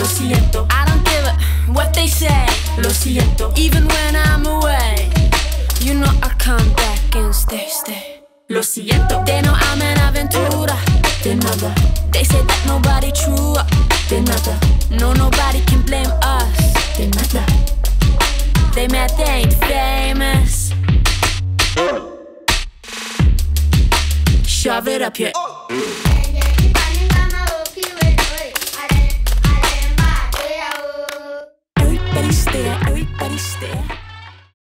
siento. I don't give a what they say. Lo siento. Even when I'm away, you know I come back and stay. Lo siento. They know I'm an aventura. De nada. They say that nobody true. De nada. No, nobody can blame us. De nada. They mad they ain't famous. Shove it up your